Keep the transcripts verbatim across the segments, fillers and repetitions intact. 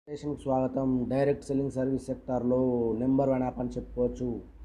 స్టేషన్కి స్వాగతం. Direct selling service సెక్టార్లో నెంబర్ వన్ యాప్ అని చెప్పుకోవచ్చు.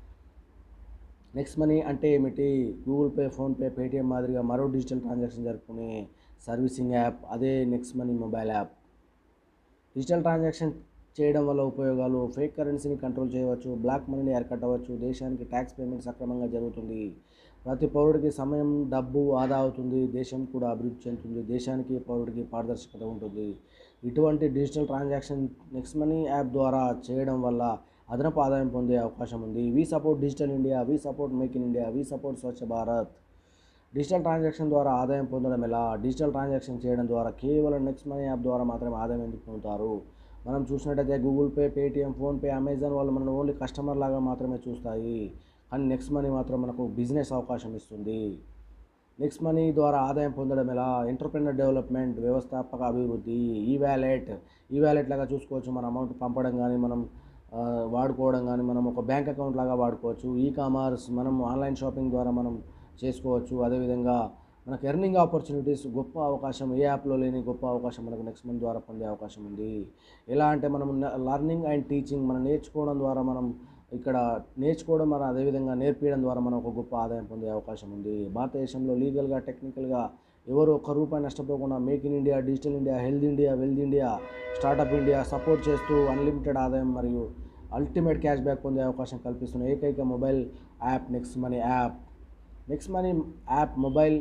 నెక్స్ట్ మనీ అంటే ఏమిటి? గూగుల్ పే, ఫోన్పే, పేటిఎం మాదిరిగా మరో డిజిటల్ ట్రాన్సాక్షన్ జరుపుకునే సర్వీసింగ్ యాప్. అదే next money mobile app. Digital transaction చేయడం వల్ల ఉపయోగాలు: ఫేక్ కరెన్సీని కంట్రోల్ చేయవచ్చు, బ్లాక్ మనీని అరికట్టవచ్చు, దేశానికి ట్యాక్స్ పేమెంట్ సక్రమంగా జరుగుతుంది, ప్రతి పౌరుడికి సమయం, డబ్బు ఆదా అవుతుంది, దేశం కూడా అభివృద్ధి చెందుతుంది, దేశానికి పౌరుడికి పారదర్శకత ఉంటుంది. ఇటువంటి digital transaction next money app ద్వారా చేయడం వల్ల అదనపు ఆదాయం పొందే అవకాశం ఉంది. We support digital India, we support make in India, we support Swachh Bharat. Digital transaction ద్వారా ఆదాయం పొందడం ఎలా? డిజిటల్ ట్రాన్సాక్షన్ చేయడం ద్వారా కేవలం నెక్స్ట్ మనీ యాప్ ద్వారా మాత్రమే ఆదాయం ఎందుకు పొందుతారు? మనం చూసినట్టయితే Google Pay, Paytm, PhonePe, Amazon వాళ్ళు మనల్ని ఓన్లీ కస్టమర్ లాగా మాత్రమే చూస్తాయి. కానీ నెక్స్ట్ మనీ మాత్రం మనకు బిజినెస్ అవకాశం ఇస్తుంది. నెక్స్ట్ మనీ ద్వారా ఆదాయం పొందడం ఎలా? ఎంటర్‌ప్రెన్యూర్ డెవలప్మెంట్, వ్యవస్థాపక అభివృద్ధి, ఈ వ్యాలెట్ ఈ వ్యాలెట్ లాగా చూసుకోవచ్చు. మన అమౌంట్ పంపడం కానీ, మనం వాడుకోవడం కానీ, మనం ఒక బ్యాంక్ అకౌంట్ లాగా వాడుకోవచ్చు. ఈ కామర్స్, మనం ఆన్లైన్ షాపింగ్ ద్వారా మనం చేసుకోవచ్చు. అదేవిధంగా మనకు ఎర్నింగ్ ఆపర్చునిటీస్, గొప్ప అవకాశం, ఏ యాప్లో లేని గొప్ప అవకాశం మనకు నెక్స్ట్ మనీ ద్వారా పొందే అవకాశం ఉంది. ఎలా అంటే మనం లర్నింగ్ అండ్ టీచింగ్, మనం నేర్చుకోవడం ద్వారా మనం ఇక్కడ నేర్చుకోవడం మన అదేవిధంగా నేర్పించడం ద్వారా మనం ఒక గొప్ప ఆదాయం పొందే అవకాశం ఉంది. భారతదేశంలో లీగల్గా, టెక్నికల్గా ఎవరు ఒక్క రూపాయి నష్టపోకుండా make in India, digital India, health India, wealth India, startup India support చేస్తూ అన్లిమిటెడ్ ఆదాయం మరియు అల్టిమేట్ క్యాష్ బ్యాక్ పొందే అవకాశం కల్పిస్తున్న ఏకైక mobile app next money app. Next money app mobile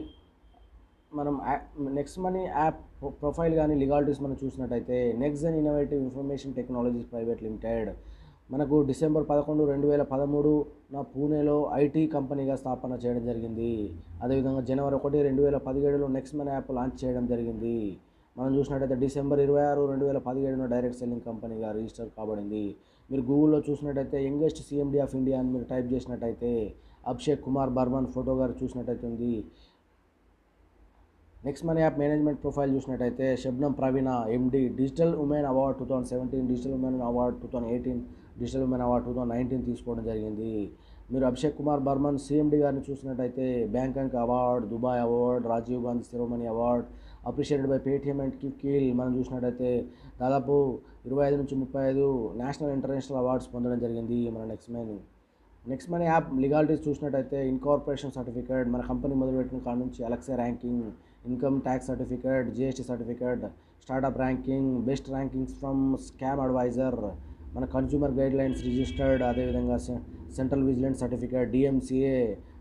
మనం నెక్స్ట్ మనీ యాప్ ప్రొఫైల్ కానీ లీగాలిటీస్ మనం చూసినట్టయితే next gen innovative information technologies private limited మనకు డిసెంబర్ పదకొండు రెండు వేల పదమూడు నా పూణేలో ఐటీ కంపెనీగా స్థాపన చేయడం జరిగింది. అదేవిధంగా జనవరి ఒకటి రెండు వేల పదిహేడులో నెక్స్ట్ మనీ యాప్ లాంచ్ చేయడం జరిగింది. మనం చూసినట్టయితే డిసెంబర్ ఇరవై ఆరు రెండు వేల పదిహేడులో డైరెక్ట్ సెల్లింగ్ కంపెనీగా రిజిస్టర్ కాబడింది. మీరు గూగుల్లో చూసినట్టయితే యంగెస్ట్ సీఎండీ ఆఫ్ ఇండియా అని మీరు టైప్ చేసినట్టయితే అభిషేక్ కుమార్ బర్మన్ ఫోటో గారు చూసినట్టయితే ఉంది. Next money app management profile చూసినట్టయితే Shabnam Praveena MD, digital women award two thousand seventeen, digital women award two thousand eighteen, digital women award two thousand nineteen తీసుకోవడం జరిగింది. మీరు అభిషేక్ కుమార్ బర్మన్ సిఎండి గారిని చూసినట్టయితే Bangkok award, Dubai award, Rajiv Gandhi Shiromani award, appreciated by Paytm and కిల్. మనం చూసినట్టయితే దాదాపు ఇరవై ఐదు నుంచి ముప్పై ఐదు నేషనల్ ఇంటర్నేషనల్ అవార్డ్స్ పొందడం జరిగింది మన next money. Next money app legalities చూసినట్టయితే ఇన్కార్పొరేషన్ సర్టిఫికేట్, మన కంపెనీ మొదలుపెట్టిన కాడ నుంచి Alexa ranking, income tax certificate, GST certificate, startup ranking, best rankings from scam adviser, మన కన్జ్యూమర్ గైడ్ లైన్స్ రిజిస్టర్డ్, అదేవిధంగా central vigilance certificate, DMCA,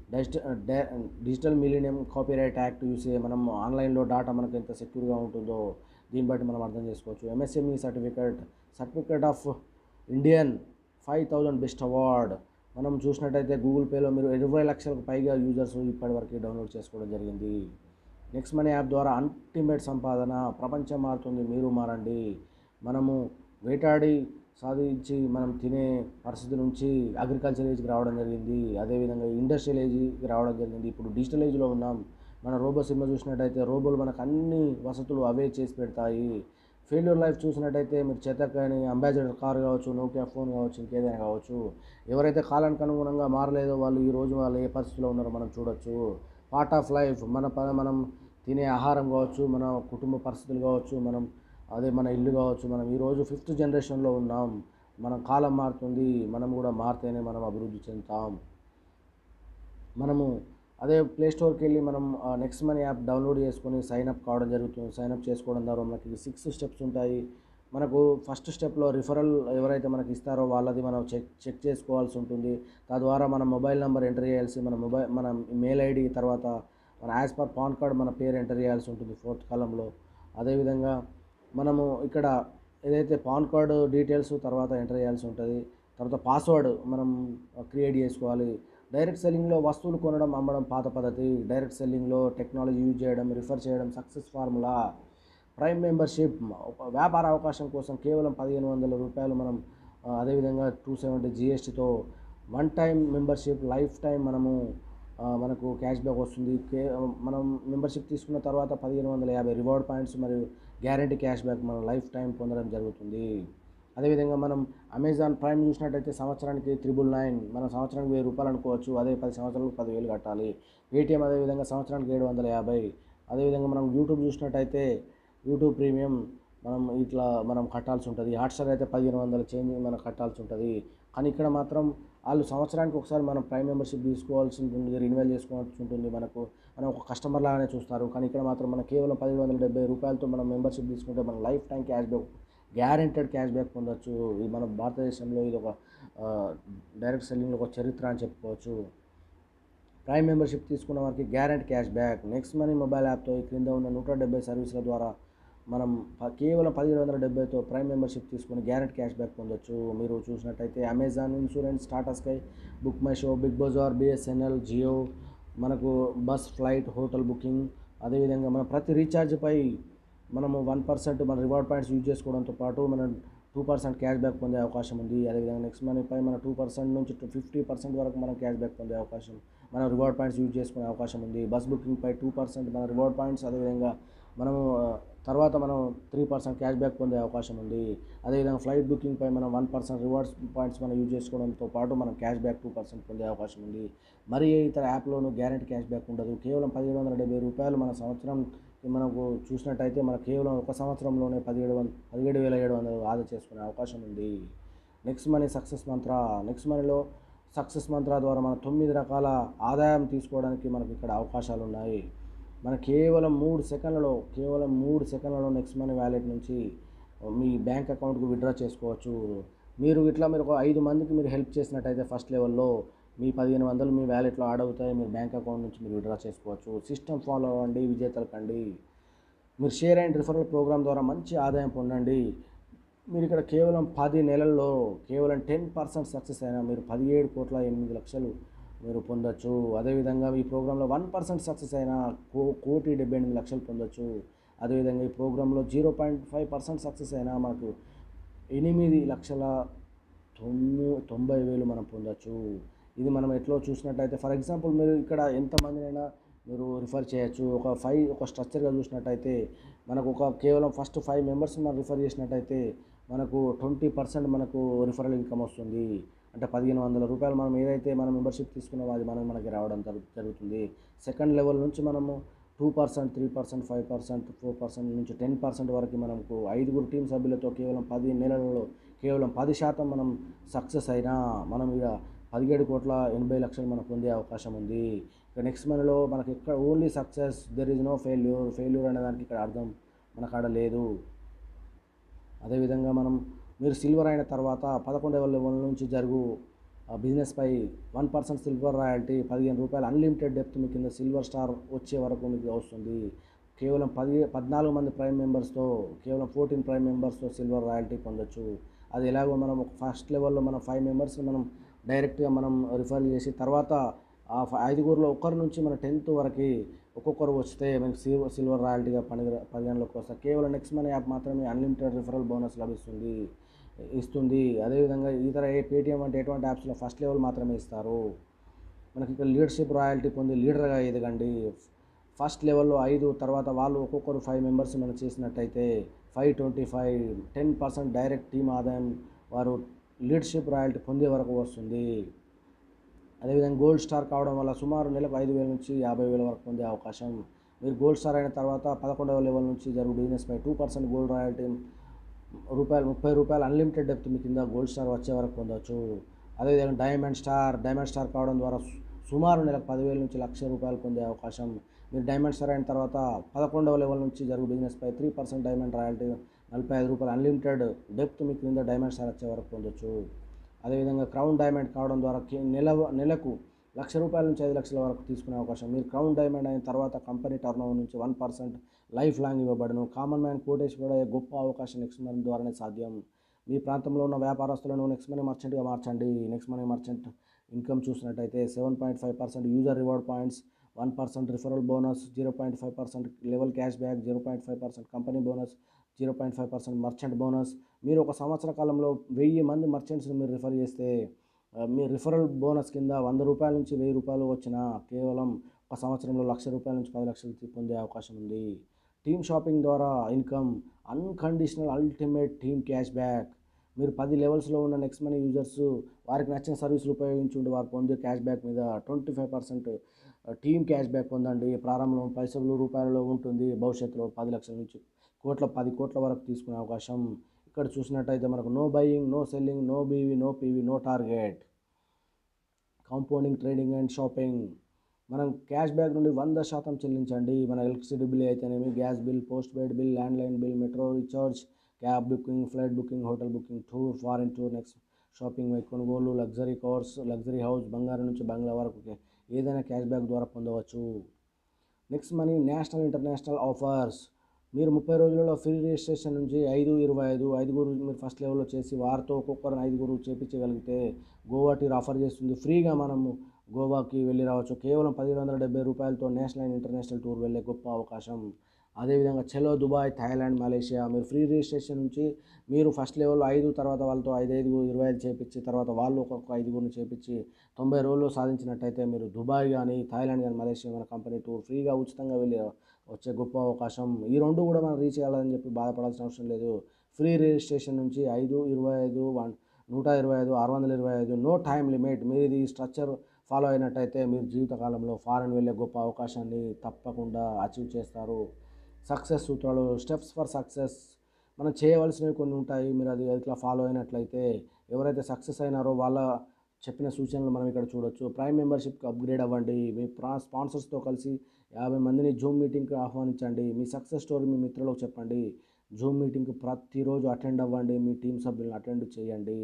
digital millennium copyright act యూసే. మనం ఆన్లైన్లో డాటా మనకు ఎంత సెక్యూర్గా ఉంటుందో దీన్ని బట్టి మనం అర్థం చేసుకోవచ్చు. MSME certificate, certificate of Indian five thousand best award. మనం చూసినట్టయితే గూగుల్ పేలో మీరు ఇరవై లక్షలకు పైగా యూజర్స్ ఇప్పటివరకు డౌన్లోడ్ చేసుకోవడం జరిగింది. నెక్స్ట్ మనీ యాప్ ద్వారా అల్టిమేట్ సంపాదన, ప్రపంచం మారుతుంది, మీరు మారండి. మనము వేటాడి సాధించి మనం తినే పరిస్థితి నుంచి అగ్రికల్చర్ ఏజ్కి రావడం జరిగింది. అదేవిధంగా ఇండస్ట్రియల్ ఏజ్కి రావడం జరిగింది. ఇప్పుడు డిజిటల్ ఏజ్లో ఉన్నాం. మన రోబో సినిమా చూసినట్టయితే రోబోలు మనకు అన్ని వసతులు అవే చేసి పెడతాయి. ఫెయిల్యూర్ లైఫ్ చూసినట్టయితే మీరు చేతక్ కానీ, అంబాసిడర్ కార్ కావచ్చు, నోకియా ఫోన్ కావచ్చు, ఇంకేదైనా కావచ్చు. ఎవరైతే కాలానికి అనుగుణంగా మారలేదో వాళ్ళు ఈరోజు వాళ్ళు ఏ పరిస్థితిలో ఉన్నారో మనం చూడొచ్చు. పార్ట్ ఆఫ్ లైఫ్, మన ప మనం తినే ఆహారం కావచ్చు, మన కుటుంబ పరిస్థితులు కావచ్చు, మనం అదే మన ఇల్లు కావచ్చు. మనం ఈరోజు ఫిఫ్త్ జనరేషన్లో ఉన్నాం. మనం కాలం మారుతుంది, మనం కూడా మారితేనే మనం అభివృద్ధి చెందుతాం. మనము అదే ప్లేస్టోర్కి వెళ్ళి మనం నెక్స్ట్ మనీ యాప్ డౌన్లోడ్ చేసుకొని సైన్అప్ కావడం జరుగుతుంది. సైన్అప్ చేసుకోవడం ద్వారా మనకి సిక్స్ స్టెప్స్ ఉంటాయి. మనకు ఫస్ట్ స్టెప్లో రిఫరల్ ఎవరైతే మనకి ఇస్తారో వాళ్ళది మనం చెక్ చెక్ చేసుకోవాల్సి ఉంటుంది. తద్వారా మన మొబైల్ నెంబర్ ఎంటర్ చేయాల్సి, మన మొబైల్ మన మెయిల్ ఐడి, తర్వాత మన యాజ్ పర్ పాన్ కార్డ్ మన పేరు ఎంటర్ చేయాల్సి ఉంటుంది ఫోర్త్ కాలంలో. అదేవిధంగా మనము ఇక్కడ ఏదైతే పాన్ కార్డు డీటెయిల్స్ తర్వాత ఎంటర్ చేయాల్సి ఉంటుంది. తర్వాత పాస్వర్డ్ మనం క్రియేట్ చేసుకోవాలి. డైరెక్ట్ సెల్లింగ్లో వస్తువులు కొనడం, అమ్మడం పాత పద్ధతి. డైరెక్ట్ సెల్లింగ్లో టెక్నాలజీ యూజ్ చేయడం, రిఫర్ చేయడం సక్సెస్ ఫార్ములా. ప్రైమ్ మెంబర్షిప్, ఒక వ్యాపార అవకాశం కోసం కేవలం పదిహేను వందల రూపాయలు మనం అదేవిధంగా టూ సెవెంటీ జిఎస్టీతో one time membership, life time మనము మనకు క్యాష్ బ్యాక్ వస్తుంది. కే మనం మెంబర్షిప్ తీసుకున్న తర్వాత పదిహేను వందల యాభై రివార్డ్ పాయింట్స్ మరియు గ్యారంటీ క్యాష్ బ్యాక్ మనం లైఫ్ టైం పొందడం జరుగుతుంది. అదేవిధంగా మనం అమెజాన్ ప్రైమ్ చూసినట్టయితే సంవత్సరానికి త్రిబుల్ నైన్, మనం సంవత్సరానికి వెయ్యి రూపాయలు అనుకోవచ్చు. అదే పది సంవత్సరాలకు పదివేలు కట్టాలి. పేటిఎం అదేవిధంగా సంవత్సరానికి ఏడు వందల యాభై. అదేవిధంగా మనం యూట్యూబ్ చూసినట్టయితే యూట్యూబ్ ప్రీమియం మనం ఇట్లా మనం కట్టాల్సి ఉంటుంది. హాట్‌స్టార్ అయితే పదిహేను వందలు చేంజ్ మనం కట్టాల్సి ఉంటుంది. కానీ ఇక్కడ మాత్రం ఆళ్ళు సంవత్సరానికి ఒకసారి మనం ప్రైమ్ మెంబర్‌షిప్ తీసుకోవాల్సి ఉంటుంది. రెన్యువల్ చేసుకోవాల్సి ఉంటుంది. మనకు మనం ఒక కస్టమర్ లాగానే చూస్తారు. కానీ ఇక్కడ మాత్రం మనం కేవలం పదిహేడు వందల డెబ్బై రూపాయలతో మనం మెంబర్‌షిప్ తీసుకుంటే మనం life time cash back guaranteed cash back పొందొచ్చు. ఇది మన భారతదేశంలో ఇది ఒక ఆహ్, డైరెక్ట్ సెల్లింగ్‌లో ఒక చరిత్ర అని చెప్పుకోవచ్చు. ప్రైమ్ మెంబర్‌షిప్ తీసుకున్న వారికి guarantee cash back. Next money mobile యాప్‌తో ఈ క్రింద ఉన్న నూట డెబ్బై సర్వీసుల ద్వారా మనం ప కేవలం పదిహేడు వందల డెబ్బైతో ప్రైమ్ మెంబర్‌షిప్ తీసుకొని గ్యారంటీ క్యాష్ బ్యాక్ పొందొచ్చు. మీరు చూసినట్టయితే Amazon insurance, Tata Sky, Book My Show, Big Bazaar, BSNL, Jio, మనకు బస్, ఫ్లైట్, హోటల్ బుకింగ్, అదేవిధంగా మన ప్రతి రీఛార్జ్‌పై మనము వన్ పర్సెంట్ మన రివార్డ్ పాయింట్స్ యూజ్ చేసుకోవడంతో పాటు మనం టూ పర్సెంట్ క్యాష్ బ్యాక్ పొందే అవకాశం ఉంది. అదేవిధంగా నెక్స్ట్ మనీపై మన టూ పర్సెంట్ నుంచి ఫిఫ్టీ పర్సెంట్ వరకు మనం క్యాష్ బ్యాక్ పొందే అవకాశం, మనం రివార్డ్ పాయింట్స్ యూజ్ చేసుకునే అవకాశం ఉంది. బస్ బుకింగ్పై టూ పర్సెంట్ మన రివార్డ్ పాయింట్స్, అదేవిధంగా మనము ఆ, తర్వాత మనం త్రీ పర్సెంట్ క్యాష్ బ్యాక్ పొందే అవకాశం ఉంది. అదేవిధంగా ఫ్లైట్ బుకింగ్పై మనం వన్ పర్సెంట్ రివార్డ్స్ పాయింట్స్ మనం యూజ్ చేసుకోవడంతో పాటు మనం క్యాష్ బ్యాక్ టూ పర్సెంట్ పొందే అవకాశం ఉంది. మరి ఏ ఇతర యాప్లోనూ గ్యారెంటీ క్యాష్ బ్యాక్ ఉండదు. కేవలం పదిహేడు వందల డెబ్బై రూపాయలు మన సంవత్సరం మనకు చూసినట్టయితే మన కేవలం ఒక సంవత్సరంలోనే పదిహేడు వంద పదిహేడు వేల ఏడు వందలు ఆదా చేసుకునే అవకాశం ఉంది. నెక్స్ట్ మనీ సక్సెస్ మంత్ర. నెక్స్ట్ మనీలో సక్సెస్ మంత్ర ద్వారా మన తొమ్మిది రకాల ఆదాయం తీసుకోవడానికి మనకి ఇక్కడ అవకాశాలు ఉన్నాయి. మన కేవలం మూడు సెకండ్లలో కేవలం మూడు సెకండ్లలో నెక్స్ట్ మనీ వ్యాలెట్ నుంచి మీ బ్యాంక్ అకౌంట్కు విత్డ్రా చేసుకోవచ్చు. మీరు ఇట్లా మీరు ఒక ఐదు మందికి మీరు హెల్ప్ చేసినట్టయితే ఫస్ట్ లెవెల్లో మీ పదిహేను వందలు మీ వ్యాలెట్లో యాడ్ అవుతాయి. మీరు బ్యాంక్ అకౌంట్ నుంచి మీరు విత్డ్రా చేసుకోవచ్చు. సిస్టమ్ ఫాలో అవ్వండి, విజేతలు కండి. మీరు షేర్ అండ్ రిఫరల్ ప్రోగ్రామ్ ద్వారా మంచి ఆదాయం పొందండి. మీరు ఇక్కడ కేవలం పది నెలల్లో కేవలం టెన్ పర్సెంట్ సక్సెస్ అయినా మీరు పదిహేడు కోట్ల ఎనిమిది లక్షలు మీరు పొందొచ్చు. అదేవిధంగా ఈ ప్రోగ్రాంలో వన్ పర్సెంట్ సక్సెస్ అయినా కో కోటి డెబ్బై ఎనిమిది లక్షలు పొందొచ్చు. అదేవిధంగా ఈ ప్రోగ్రాంలో zero point five percent success అయినా మాకు ఎనిమిది లక్షల తొమ్మిది తొంభై వేలు మనం పొందొచ్చు. ఇది మనం ఎట్లో చూసినట్టయితే ఫర్ ఎగ్జాంపుల్ మీరు ఇక్కడ ఎంతమందినైనా మీరు రిఫర్ చేయొచ్చు. ఒక ఫైవ్ ఒక స్ట్రక్చర్గా చూసినట్టయితే మనకు ఒక కేవలం ఫస్ట్ ఫైవ్ మెంబర్స్ మనం రిఫర్ చేసినట్టయితే మనకు ట్వంటీ పర్సెంట్ మనకు రిఫరల్ ఇన్కమ్ వస్తుంది. అంటే పదిహేను వందల రూపాయలు మనం ఏదైతే మనం మెంబర్షిప్ తీసుకున్నామో అది మనం మనకి రావడం జరుగు జరుగుతుంది. సెకండ్ లెవెల్ నుంచి మనము two percent three percent five percent four percent నుంచి టెన్ పర్సెంట్ వరకు మనకు ఐదుగురు టీం సభ్యులతో కేవలం పది నెలలలో కేవలం పది శాతం మనం సక్సెస్ అయినా మనం ఇక పదిహేడు కోట్ల ఎనభై లక్షలు మనకు పొందే అవకాశం ఉంది. ఇక నెక్స్ట్ మనలో మనకి ఇక్కడ only success, there is no failure. Failure అనే దానికి ఇక్కడ అర్థం మనకు ఆడ లేదు. అదేవిధంగా మనం మీరు సిల్వర్ అయిన తర్వాత పదకొండవ లెవెల్ నుంచి జరుగు బిజినెస్పై వన్ పర్సెంట్ సిల్వర్ రాయల్టీ పదిహేను రూపాయలు అన్లిమిటెడ్ డెప్త్ మీ కింద సిల్వర్ స్టార్ వచ్చే వరకు మీకు వస్తుంది. కేవలం పది పద్నాలుగు మంది ప్రైమ్ మెంబర్స్తో కేవలం ఫోర్టీన్ ప్రైమ్ మెంబర్స్తో సిల్వర్ రాయల్టీ పొందొచ్చు. అది ఎలాగో మనం ఒక ఫస్ట్ లెవెల్లో మనం ఫైవ్ మెంబర్స్ మనం డైరెక్ట్గా మనం రిఫర్ చేసి తర్వాత ఆ ఐదుగురులో ఒకరి నుంచి మన టెన్త్ వరకు ఒక్కొక్కరు వస్తే మనకి సిల్వర్ సిల్వర్ రాయల్టీగా పని పదిహేనులోకి వస్తారు. కేవలం నెక్స్ట్ మనీ యాప్ మాత్రమే అన్లిమిటెడ్ రిఫరల్ బోనస్ లభిస్తుంది ఇస్తుంది. అదేవిధంగా ఇతర ఏ పేటిఎం అంటే ఎటువంటి యాప్స్లో ఫస్ట్ లెవెల్ మాత్రమే ఇస్తారు. మనకి ఇక్కడ లీడర్షిప్ రాయల్టీ పొంది లీడర్గా ఎదగండి. ఫస్ట్ లెవెల్లో ఐదు తర్వాత వాళ్ళు ఒక్కొక్కరు ఫైవ్ మెంబర్స్ మనం చేసినట్టయితే five twenty five ten percent direct team ఆదాయం వారు లీడర్షిప్ రాయల్టీ పొందే వరకు వస్తుంది. అదేవిధంగా గోల్డ్ స్టార్ కావడం వల్ల సుమారు నెలకు ఐదు వేల నుంచి యాభై వేల వరకు పొందే అవకాశం. మీరు గోల్డ్ స్టార్ అయిన తర్వాత పదకొండవ లెవెల్ నుంచి జరుగు బిజినెస్పై టూ పర్సెంట్ గోల్డ్ రాయల్టీ రూపాయలు ముప్పై రూపాయలు అన్లిమిటెడ్ డెప్త్ మీ కింద గోల్డ్ స్టార్ వచ్చే వరకు పొందవచ్చు. అదేవిధంగా డైమండ్ స్టార్ డైమండ్ స్టార్ కావడం ద్వారా సుమారు నెలకు పదివేల నుంచి లక్ష రూపాయలు పొందే అవకాశం. మీరు డైమండ్ స్టార్ అయిన తర్వాత పదకొండవ లెవెల్ నుంచి జరుగు బిజినెస్పై త్రీ పర్సెంట్ డైమండ్ రాయల్టీ నలభై ఐదు రూపాయలు అన్లిమిటెడ్ డెప్త్ మీ క్రింద డైమండ్ స్టార్ వచ్చే వరకు పొందొచ్చు. అదేవిధంగా క్రౌన్ డైమండ్ కావడం ద్వారా నెల నెలకు లక్ష రూపాయల నుంచి ఐదు లక్షల వరకు తీసుకునే అవకాశం. మీరు క్రౌన్ డైమండ్ అయిన తర్వాత కంపెనీ టర్న్ ఓవర్ నుంచి వన్ పర్సెంట్ లైఫ్ లాంగ్ ఇవ్వబడను. కామన్ మ్యాన్ కోటేష్ కూడా గొప్ప అవకాశం నెక్స్ట్ మనీ ద్వారానే సాధ్యం. మీ ప్రాంతంలో ఉన్న వ్యాపారస్తులను నెక్స్ట్ మనీ మర్చెంట్గా మార్చండి. నెక్స్ట్ మనీ మర్చెంట్ ఇన్కమ్ చూసినట్టయితే seven point five percent user reward points, one percent referral bonus, zero point five percent level cashback, zero point five percent company bonus, zero point five percent merchant bonus. మీరు ఒక సంవత్సర కాలంలో వెయ్యి మంది మర్చెంట్స్ని మీరు refer చేస్తే మీ referral bonus కింద వంద రూపాయల నుంచి వెయ్యి రూపాయలు వచ్చిన కేవలం ఒక సంవత్సరంలో లక్ష రూపాయల నుంచి పది లక్షలు పొందే అవకాశం ఉంది. టీమ్ షాపింగ్ ద్వారా income, unconditional ultimate team cashback. మీరు పది లెవెల్స్లో ఉన్న నెక్స్ట్ మనీ యూజర్స్ వారికి నచ్చిన సర్వీసులు ఉపయోగించుండి వారు పొందే క్యాష్ బ్యాక్ మీద twenty five percent team cashback పొందండి. ప్రారంభంలో పైసలు రూపాయలలో ఉంటుంది, భవిష్యత్తులో పది లక్షల నుంచి కోట్ల పది కోట్ల వరకు తీసుకునే అవకాశం. ఇక్కడ చూసినట్టయితే మనకు no buying, no selling, no BV, no PV, no target, compounding, trading and shopping. మనం క్యాష్ బ్యాక్ నుండి వంద శాతం చెల్లించండి. మన ఎలక్ట్రిసిటీ బిల్ అయితేనేమి, gas bill, postpaid bill, landline bill, metro recharge, cab booking, flight booking, hotel booking, tour, foreign tour, next shopping, కొనుగోలు, luxury cars, luxury house, బంగారం నుంచి బంగ్లా వరకు ఏదైనా క్యాష్ బ్యాక్ ద్వారా పొందవచ్చు. Next money national international offers. మీరు ముప్పై రోజులలో ఫ్రీ రిజిస్ట్రేషన్ నుంచి ఐదు ఇరవై ఐదు ఐదుగురు మీరు ఫస్ట్ లెవెల్లో చేసి వారితో ఒక్కొక్కరిని ఐదుగురు చేపించగలిగితే గోవా టూర్ ఆఫర్ చేస్తుంది. ఫ్రీగా మనము గోవాకి వెళ్ళి రావచ్చు. కేవలం పదిహేడు వందల డెబ్బై రూపాయలతో నేషనల్ అండ్ ఇంటర్నేషనల్ టూర్ వెళ్ళే గొప్ప అవకాశం. అదేవిధంగా చలో దుబాయ్, థాయిలాండ్, మలేషియా. మీరు ఫ్రీ రిజిస్ట్రేషన్ నుంచి మీరు ఫస్ట్ లెవెల్లో ఐదు, తర్వాత వాళ్ళతో ఐదు ఐదు ఇరవై ఐదు చేపించి, తర్వాత వాళ్ళు ఒక్కొక్క ఐదుగురిని చేపించి తొంభై రోజుల్లో సాధించినట్టయితే మీరు దుబాయ్ కానీ, థాయిలాండ్ కానీ, మలేషియా మన కంపెనీ టూర్ ఫ్రీగా ఉచితంగా వెళ్ళి వచ్చే గొప్ప అవకాశం. ఈ రెండు కూడా మనం రీచ్ చేయాలని చెప్పి బాధపడాల్సిన అవసరం లేదు. ఫ్రీ రిజిస్ట్రేషన్ నుంచి ఐదు ఇరవై ఐదు వన్ నూట ఇరవై ఐదు ఆరు వందల ఇరవై ఐదు నో టైం లిమిట్. మీరు ఇది స్ట్రక్చర్ ఫాలో అయినట్టయితే మీరు జీవితకాలంలో ఫారెన్ వెళ్ళే గొప్ప అవకాశాన్ని తప్పకుండా అచీవ్ చేస్తారు. సక్సెస్ సూత్రాలు, స్టెప్స్ ఫర్ సక్సెస్. మనం చేయవలసినవి కొన్ని ఉంటాయి. మీరు అది ఇట్లా ఫాలో అయినట్లయితే ఎవరైతే సక్సెస్ అయినారో వాళ్ళ చెప్పిన సూచనలు మనం ఇక్కడ చూడొచ్చు. ప్రైమ్ మెంబర్షిప్కి అప్గ్రేడ్ అవ్వండి. మీ ప్రా స్పాన్సర్స్తో కలిసి యాభై మందిని జూమ్ మీటింగ్కి ఆహ్వానించండి. మీ సక్సెస్ స్టోరీ మీ మిత్రులకు చెప్పండి. జూమ్ మీటింగ్కి ప్రతిరోజు అటెండ్ అవ్వండి. మీ టీం సభ్యులను అటెండ్ చేయండి.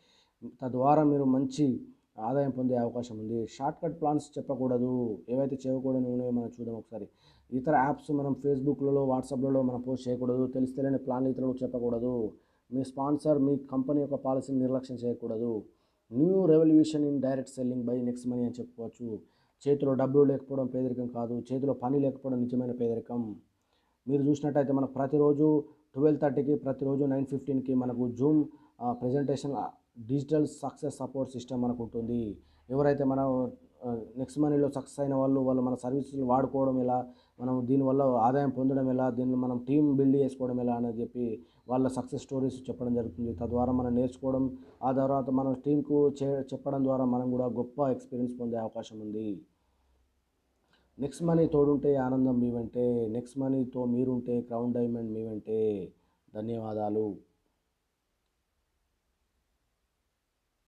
తద్వారా మీరు మంచి ఆదాయం పొందే అవకాశం ఉంది. షార్ట్ కట్ ప్లాన్స్ చెప్పకూడదు. ఏవైతే చేయకూడని ఉన్నాయో మనం చూద్దాం ఒకసారి. ఇతర యాప్స్ మనం ఫేస్బుక్లలో, వాట్సాప్లలో మనం పోస్ట్ చేయకూడదు. తెలిస్తేనే ప్లాన్లు ఇతరులకు చెప్పకూడదు. మీ స్పాన్సర్ మీ కంపెనీ యొక్క పాలసీని నిర్లక్ష్యం చేయకూడదు. New revolution in direct selling by next money అని చెప్పుకోవచ్చు. చేతిలో డబ్బులు లేకపోవడం పేదరికం కాదు, చేతిలో పని లేకపోవడం నిజమైన పేదరికం. మీరు చూసినట్టయితే మనకు ప్రతిరోజు ట్వెల్వ్ థర్టీకి ప్రతిరోజు నైన్ ఫిఫ్టీన్కి మనకు Zoom presentation digital success support system మనకు ఉంటుంది. ఎవరైతే మనం నెక్స్ట్ మనీలో సక్సెస్ అయిన వాళ్ళు వాళ్ళు మన సర్వీసులు వాడుకోవడం ఎలా, మనం దీనివల్ల ఆదాయం పొందడం ఎలా, దీనిలో మనం టీం బిల్డ్ చేసుకోవడం ఎలా అని చెప్పి వాళ్ళ సక్సెస్ స్టోరీస్ చెప్పడం జరుగుతుంది. తద్వారా మనం నేర్చుకోవడం, ఆ తర్వాత మన టీంకు చే చెప్పడం ద్వారా మనం కూడా గొప్ప ఎక్స్పీరియన్స్ పొందే అవకాశం ఉంది. నెక్స్ట్ మనీ తోడుంటే ఆనందం మీ వెంటే. నెక్స్ట్ మనీతో మీరుంటే క్రౌన్ డైమండ్ మీ వెంటే. ధన్యవాదాలు.